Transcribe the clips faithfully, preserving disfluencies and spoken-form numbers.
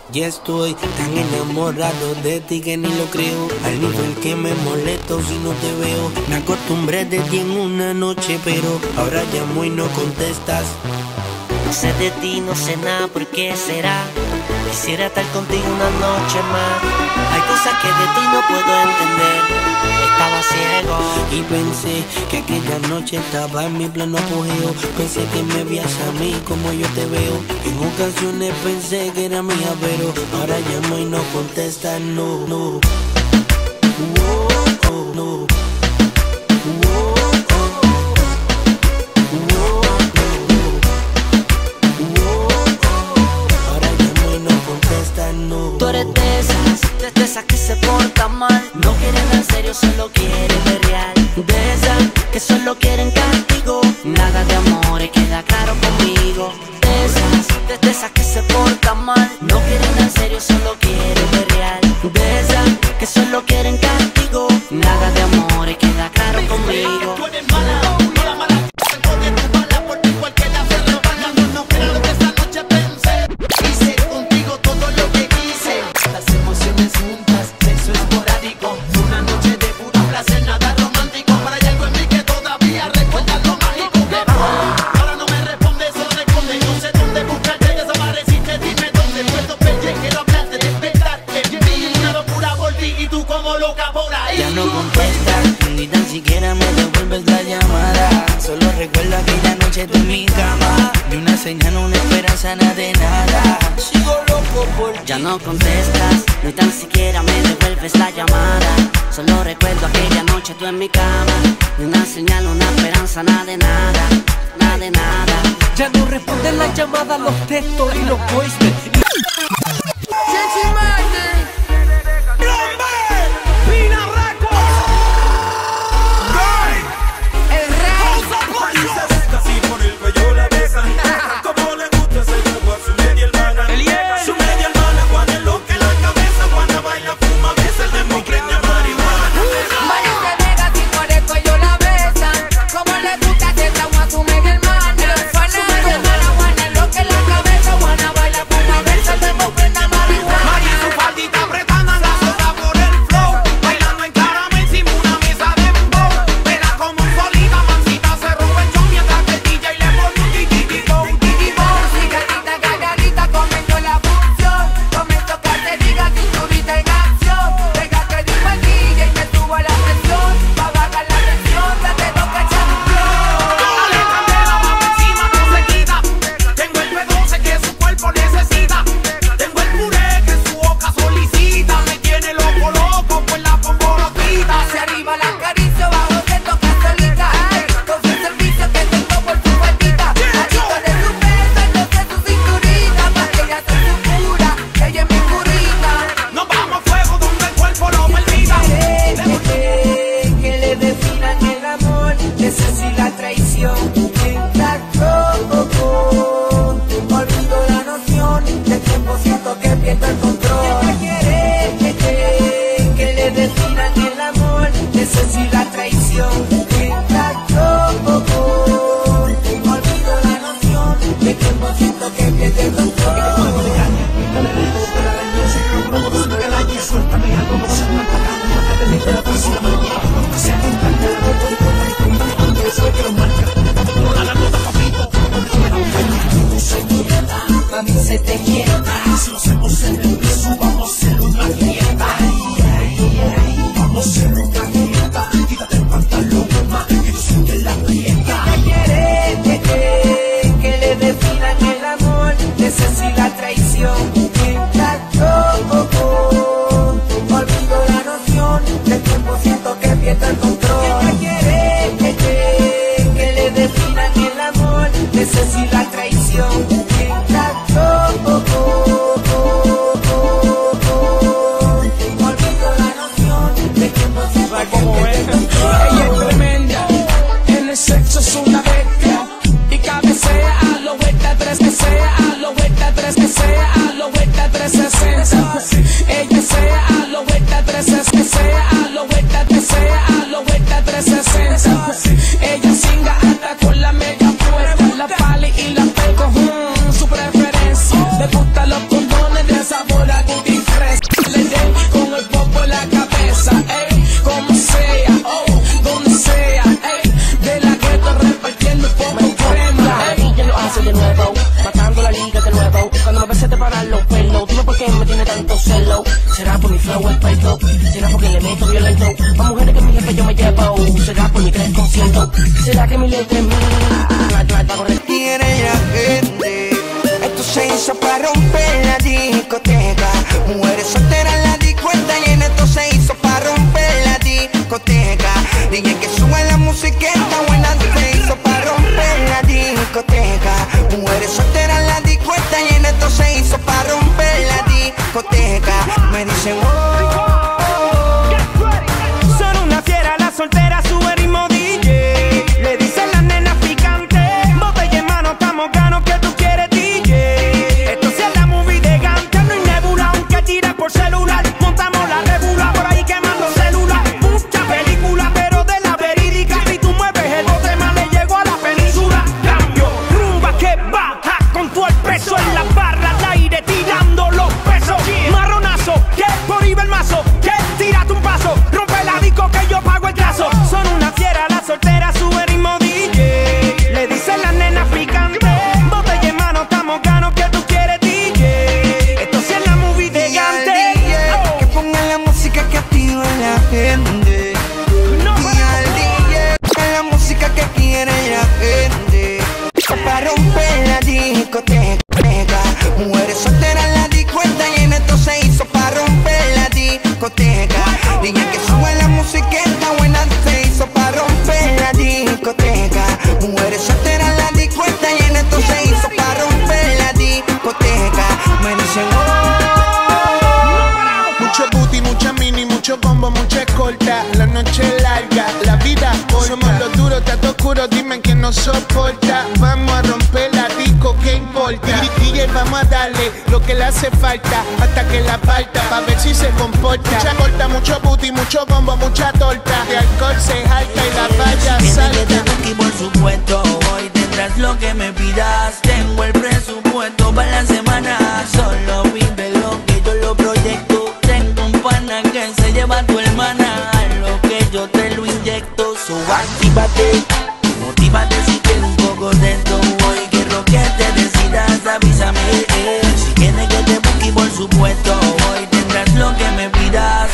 Ya estoy tan enamorado de ti que ni lo creo. Al nivel que me molesto si no te veo. Me acostumbré de ti en una noche, pero ahora llamo y no contestas. No sé de ti, no sé nada, ¿por qué será? Quisiera estar contigo una noche más. Hay cosas que de ti no puedo entender. Estaba ciego y pensé que aquella noche estaba en mi pleno apogeo. Pensé que me veías a mí como yo te veo. En ocasiones pensé que era mía, pero ahora llamo y no contestas, no, no. Oh, oh, no. Tú eres de esas, de esas que se portan mal. No quieren en serio, solo quieren ver real. De esas que solo quieren castigo. Nada de amores, queda claro conmigo. De esas, de, de esas que se portan mal. No quieren en serio, solo quieren ver real. De esas que solo quieren castigo. Nada de amores, queda claro conmigo. Tú eres mala, no la mala. Oye, tu bala por ti cualquiera se resbala. No, no, era lo que esta noche pensé. Hice contigo todo lo que quise. Las emociones juntas, sexo esporádico. Una noche de puro placer, nada romántico. Pero hay algo en mí que todavía recuerda lo mágico. Ahora no me respondes, solo responde. No sé dónde buscarte, desapareciste, dime dónde. Puedo perder, quiero hablarte, despertar. En mí una locura por ti y tú como loca por ahí. Ya no contestas, ni tan siquiera me devuelves la llamada. Solo recuerdo aquella noche tú en mi cama. Ni una señal, una esperanza, nada de nada. Sigo loco por ti. Ya no contestas, ni tan siquiera me devuelves la llamada. Solo recuerdo aquella noche tú en mi cama. Ni una señal, una esperanza, nada de nada. Nada de nada. Ya no responden las llamadas, los textos y los voicemails. Ella singa hasta con la media puesta, la pali y la pego. discoteca. Mujeres solteras en la discoteca y en esto se hizo para romper la discoteca. Niña que sube la musiqueta buena se hizo para romper la discoteca. Mujeres solteras en la discoteca y en esto se hizo para romper la discoteca. Me dicen oh. Mucho booty, mucha mini, mucho combo, mucha escolta. La noche es larga, la vida corta. Somos los duros, tato oscuro, dime quién nos soporta. Vamos a romper la disco, ¿qué importa? D J, vamos a darle lo que le hace falta hasta que la parta, pa' ver si se comporta. Mucha corta, mucho booty, mucho combo, mucha torta. De alcohol se jalta y la valla salta. Y por supuesto, hoy tendrás lo que me pidas. Tengo el presupuesto para la semana. Solo vive lo que yo lo proyecto. Tengo un pana que se lleva a tu hermana. A lo que yo te lo inyecto. So actívate, motívate si quieres un poco de esto. Hoy quiero que te decidas, avísame. eh. Si quieres que te busque por supuesto, hoy tendrás lo que me pidas.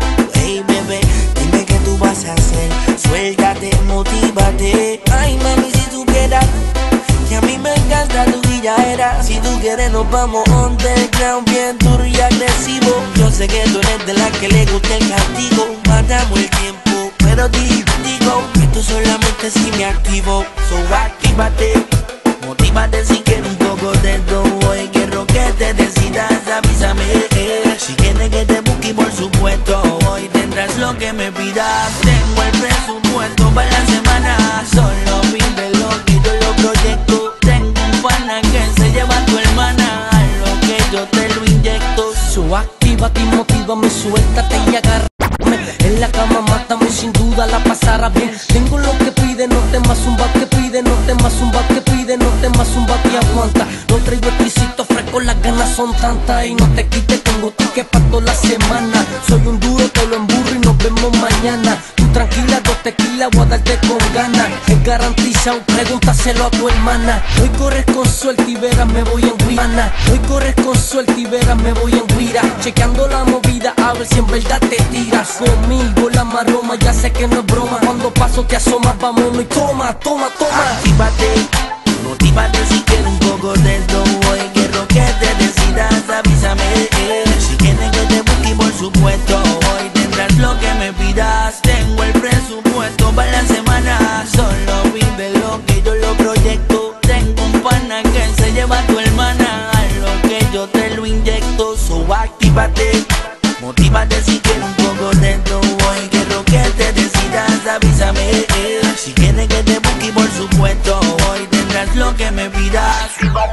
Hey bebé, dime qué tú vas a hacer. Suéltate, motívate. Ay mami, si supieras que a mí me encanta tu guillaera. Si tú quieres nos vamos underground, bien duro y agresivo. Yo sé que tú eres de la que le gusta el castigo. Matamos el tiempo, pero di- digo que tú solamente si me activo. So actívate, motívate si quieres un poco de todo. Hoy quiero que te decidas, avísame. eh. Si quieres que te busque por supuesto, hoy tendrás lo que me pidas. Tengo el presupuesto para la semana. Solo vive lo que yo lo proyecto. Tengo un pana que se lleva a tu hermana. A lo que yo te lo inyecto. So actívate y motívame, suéltate y agárrame. En la cama mátame, sin duda la pasará bien. Tengo lo que pide, no temas un bat que pide. No temas un bat que pide, no temas un bat que aguanta. No traigo exquisito fresco, las ganas son tantas. Y no te quites, tengo ticket para toda la semana. Soy un duro, te lo emburro y nos vemos mañana. Tú tranquila, dos tequilas, voy a darte con ganas. Es garantizado, pregúntaselo a tu hermana. Hoy corres con suerte y verás, me voy en guirana. Hoy corres con suerte y verás, me voy en guira. Chequeando la movida, a ver si en verdad te tiras. Conmigo la maroma, ya sé que no es broma. Cuando paso te asomas, vámonos y toma, toma, toma. Actívate, motívate si quieres un poco de todo. Hoy quiero que te decidas, avísame. eh. Si quieres que te busque por supuesto, hoy tendrás lo que me pidas. Tengo el presupuesto para la semana. Solo vive lo que yo lo proyecto. Tengo un pana que se lleva a tu hermana. A lo que yo te lo inyecto. So actívate, motívate si quieres un poco de todo. Hoy quiero que te decidas, avísame. eh. Si quieres que te busque por supuesto, hoy tendrás lo que me pidas.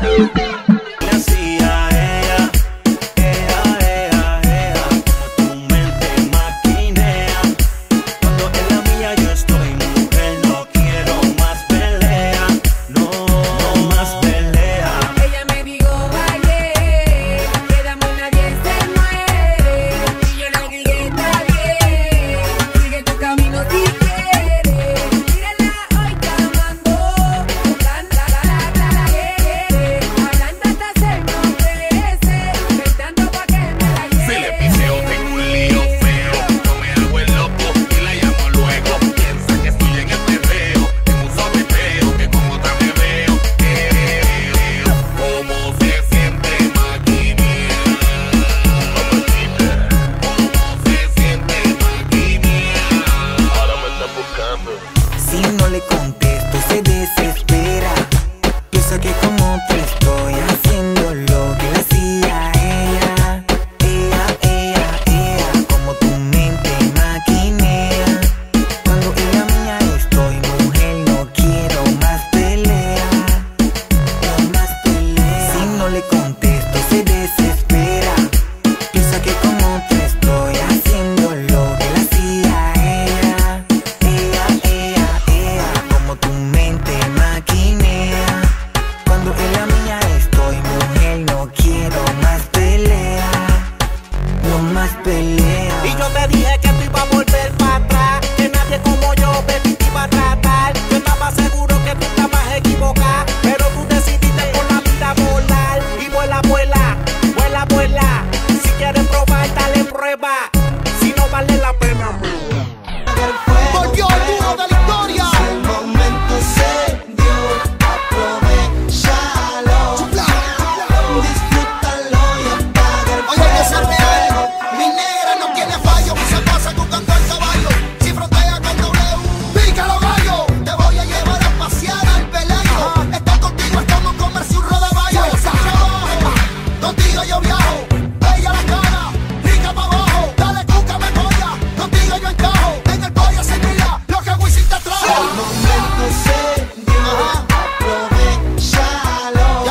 Le hacía ella, ella, ella, ella, como tu mente maquinea. Cuando en la mía yo estoy, mujer, no quiero más pelea. No, no más pelea. Ella me dijo, vale, quedamos nadie se muere. Y yo le dije, está bien, sigue tu camino si quieres. Mírala hoy llamando, la, la, la, la, la, la, quiere. Hablando hasta se enloquece, pensando pa' que me la lleve. Si le piseo tengo un lío feo, no me hago el loco y la llamo luego. Piensa que estoy en el perreo, en un sobepeo, que con otra me veo. Eh, ¿Cómo se siente maquinea? ¿Cómo se siente maquinea? Ahora me está buscando. Si no le contesto se desespera. Piensa que como te estoy haciendo lo que le hacía ella. Ella, ella, ella, como tu mente maquinea. Cuando en la mía estoy, mujer, no quiero más pelea. No más pelea. Si no le contesto se desespera. Piensa que como te estoy haciendo lo que le hacía ella. Ella, ella, ella, como tu mente maquinea. Cuando en la mía estoy, mujer, no quiero más pelea. No más pelea. Y yo te dije que tú ibas a volver para atrás, que nadie como yo, baby, te iba a tratar. Yo estaba seguro que tú estabas equivocada, pero tú decidiste por la vida volar y vuela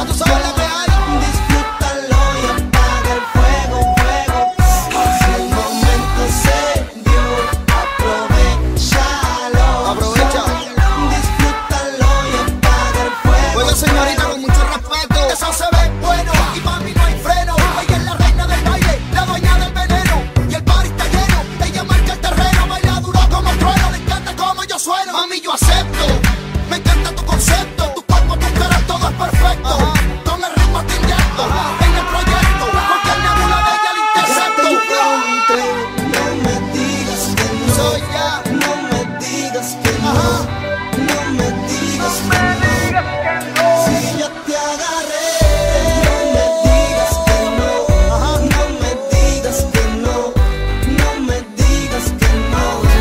tú sabes la que hay. Disfrútalo y apaga el fuego, fuego. Si el momento se dio, aprovechalo. Aprovecha. Disfrútalo y apaga el fuego. Oye, señorita, con mucho respeto, eso se ve bueno y mami no hay freno. Ella es la reina del baile, la dueña del veneno y el party está lleno. Ella marca el terreno, baila duro como trueno. Le encanta como yo sueno, mami yo acepto. Me encanta tu concepto, tu cuerpo, tu cara, todo es perfecto. Con el ritmo te inyecto en el proyecto, porque el nebula de ella el intercepto. No me digas que no, Soy ya. no me digas que no, no me digas que no. Si yo te agarré, no me digas que no, no me digas que no, no me digas que no.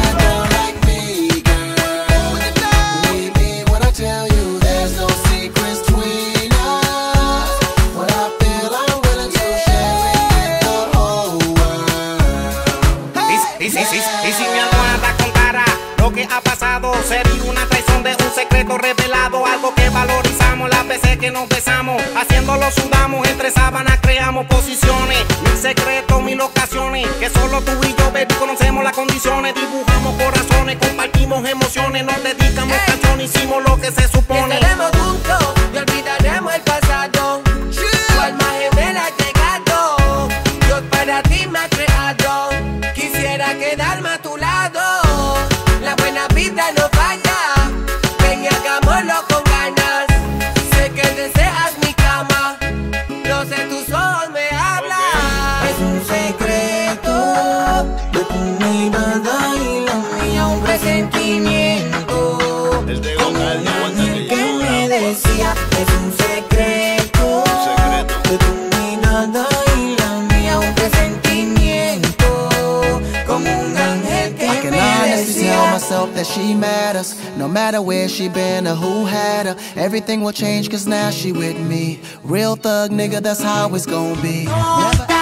Y, y, y, y, y si mi almohada contara lo que ha pasado, sería una traición de un secreto revelado. Algo que valorizamos las veces que nos besamos, haciéndolo sudamos, entre sábanas creamos posiciones. Mil secretos, mil ocasiones, que solo tú y yo, baby, conocemos las condiciones. Dibujamos corazones, compartimos emociones, nos dedicamos canciones, hicimos lo que se supone. Estaremos juntos y olvidaremos el pasado. Tu alma gemela ha llegado, Dios para ti me ha creado. Quisiera quedarme a tu lado, la buena vida no falla. Ven y hagámoslo con ganas. Sé que deseas mi cama, no sé, tus ojos me hablan. Es un secreto de tu mirada y la mía, un presentimiento. Como un ángel que me decía, es un secreto de tu mirada y la mía, un presentimiento. Como un ángel que I can me honestly tell decía. myself that she matters. No matter where she been or who had her, everything will change cause now she with me. Real thug nigga, that's how it's gonna be. Never